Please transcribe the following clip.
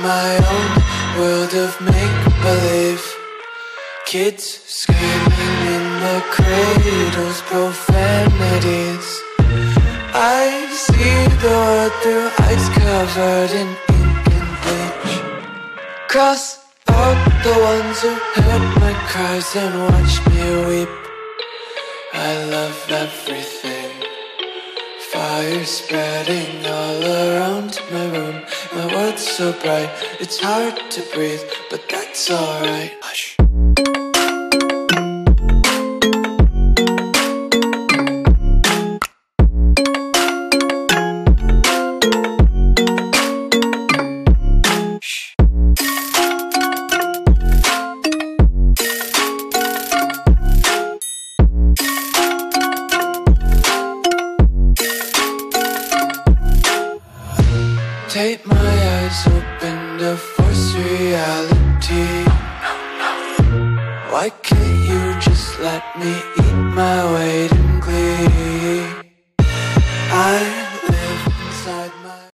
my own world of make-believe. Kids screaming in the cradles, profanities. I see the world through eyes covered in ink and bleach. Cross out the ones who heard my cries and watched me weep. I love everything. Fire spreading all around my room. My world's so bright, it's hard to breathe, but that's alright. Hush. Take my eyes open to force reality. Why can't you just let me eat my weight in glee? I live inside my